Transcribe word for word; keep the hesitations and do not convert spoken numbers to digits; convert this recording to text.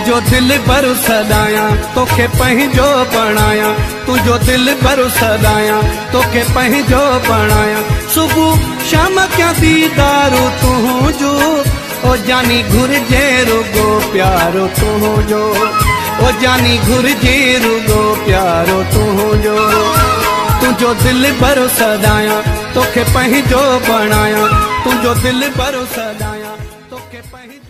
तुझो दिल भर सदाया तोखे पंहिंजो बणाया, तुझो दिल भर सदाया तोखे पंहिंजो बणाया। सुबह शाम क्या दीदारो तुझो, ओ जानी घुर्जे रुगो प्यारो तुझो, ओ जानी घुर्जे रुगो प्यारो तुझो। तुझो दिल भर सदाया तोखे पंहिंजो बणाया, तुझो दिल भर सदाया तोखे पंहिंजो